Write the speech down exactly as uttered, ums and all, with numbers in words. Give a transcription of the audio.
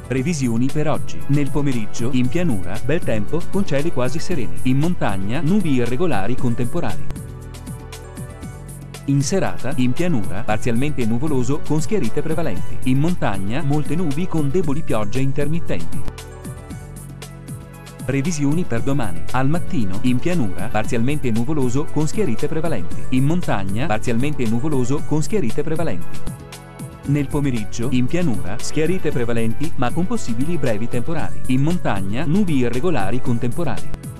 Previsioni per oggi. Nel pomeriggio, in pianura, bel tempo, con cieli quasi sereni. In montagna, nubi irregolari con temporali. In serata, in pianura, parzialmente nuvoloso con schiarite prevalenti. In montagna, molte nubi con deboli piogge intermittenti. Previsioni per domani. Al mattino, in pianura, parzialmente nuvoloso con schiarite prevalenti. In montagna, parzialmente nuvoloso con schiarite prevalenti. Nel pomeriggio, in pianura, schiarite prevalenti ma con possibili brevi temporali. In montagna, nubi irregolari con temporali.